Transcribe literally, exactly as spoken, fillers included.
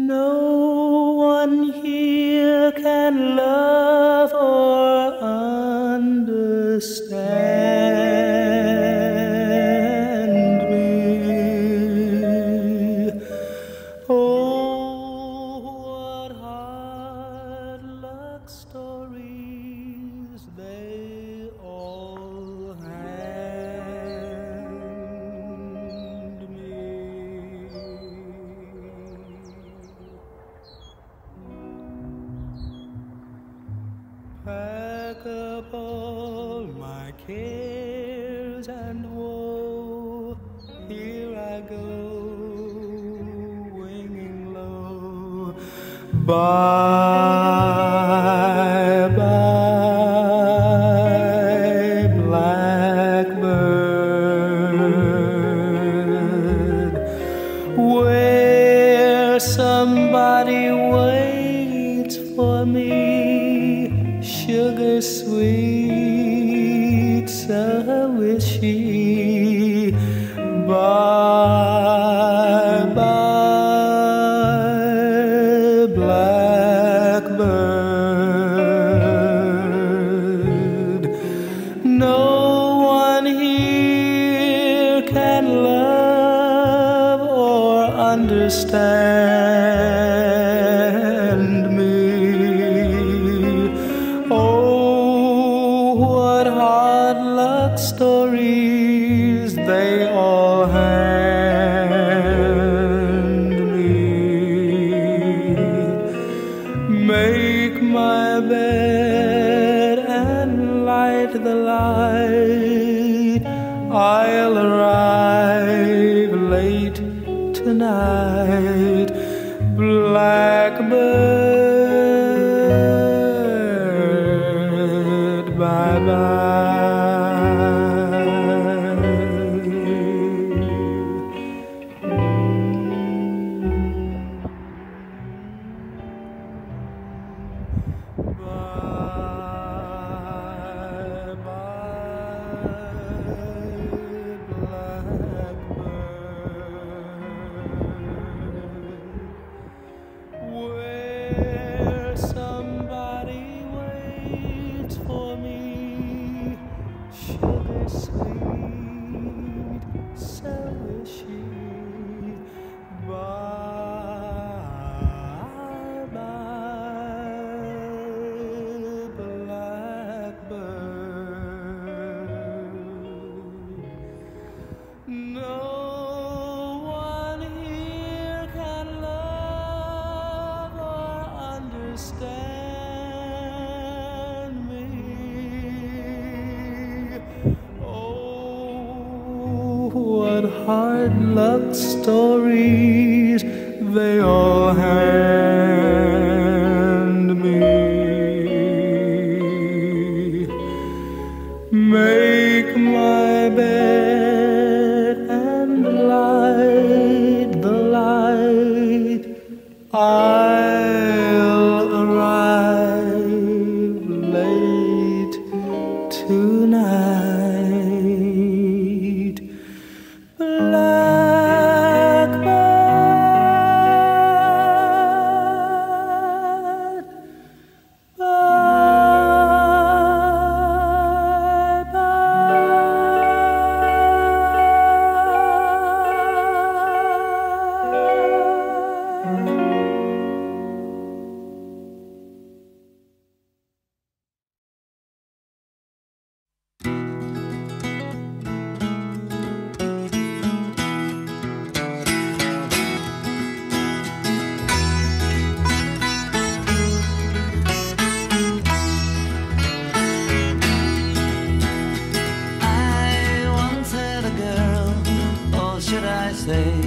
No one here can love or understand me. Oh, what hard luck stories they all hand me. Pack up all my cares and woe, here I go, winging low. Bye, bye, blackbird, where somebody waits for me. Sugar sweet, so is she. Bye, bye, blackbird. No one here can love or understand me. Oh, what hard luck stories they all hand me. Make my bed and light the light. I'll arrive late tonight. Blackbird, bye-bye. Where somebody waits for me, sugar sweet, so is she. Bye, bye, blackbird. No one here can love or understand me. Oh, what hard luck stories they all hand me. Make my bed and light the light. I'll arrive late tonight. Blackbird, I once had a girl, or should I say